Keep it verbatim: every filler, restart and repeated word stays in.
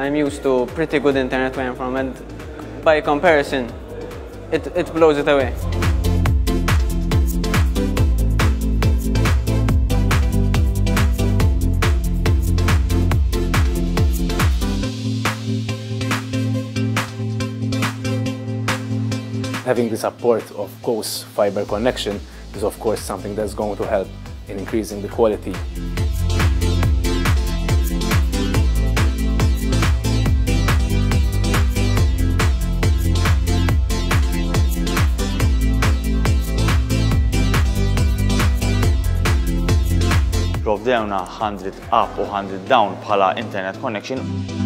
I'm used to pretty good internet where I'm from, and by comparison, it, it blows it away. Having the support of close fiber connection is of course something that's going to help in increasing the quality. Provdewna one hundred up u one hundred down bħala internet connection.